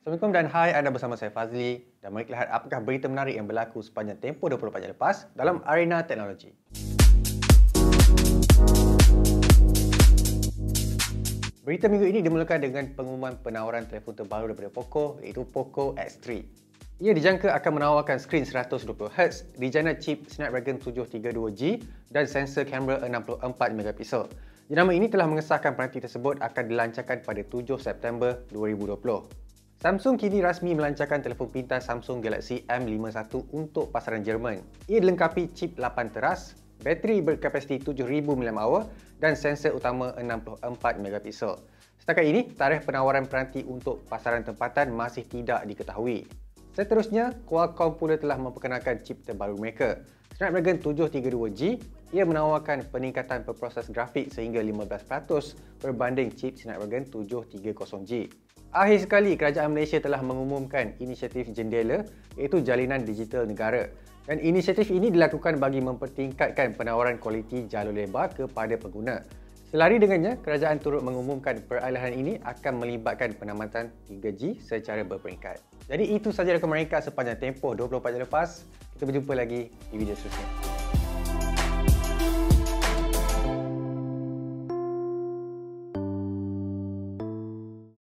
Assalamualaikum dan hai, anda bersama saya Fazli dan mari kita lihat apakah berita menarik yang berlaku sepanjang tempoh 24 jam lepas dalam arena teknologi. Berita minggu ini dimulakan dengan pengumuman penawaran telefon terbaru daripada Poco iaitu Poco X3. Ia dijangka akan menawarkan skrin 120Hz, dijana chip Snapdragon 732G dan sensor kamera 64 megapiksel. Jenama ini telah mengesahkan peranti tersebut akan dilancarkan pada 7 September 2020. Samsung kini rasmi melancarkan telefon pintar Samsung Galaxy M51 untuk pasaran Jerman. Ia dilengkapi chip 8 teras, bateri berkapasiti 7000 mAh dan sensor utama 64 megapiksel. Setakat ini, tarikh penawaran peranti untuk pasaran tempatan masih tidak diketahui. Seterusnya, Qualcomm pula telah memperkenalkan chip terbaru mereka, Snapdragon 732G. Ia menawarkan peningkatan perproses grafik sehingga 15% berbanding chip Snapdragon 730G. Akhir sekali, Kerajaan Malaysia telah mengumumkan inisiatif Jendela iaitu Jalinan Digital Negara. Dan inisiatif ini dilakukan bagi mempertingkatkan penawaran kualiti jalur lebar kepada pengguna. Selari dengannya, kerajaan turut mengumumkan peralihan ini akan melibatkan penamatan 3G secara berperingkat. Jadi itu sahaja rakaman ringkas sepanjang tempoh 24 jam lepas. Kita berjumpa lagi di video seterusnya.